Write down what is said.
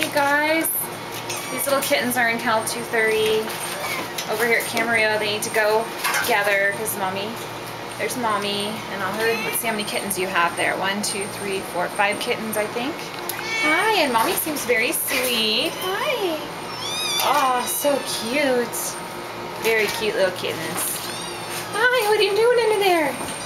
Hey guys, these little kittens are in kennel 230. Over here at Camarillo, they need to go together because there's mommy and all her. Let's see how many kittens you have there. 1, 2, 3, 4, 5 kittens, I think. Hi, and mommy seems very sweet. Hi. Oh, so cute. Very cute little kittens. Hi, what are you doing in there?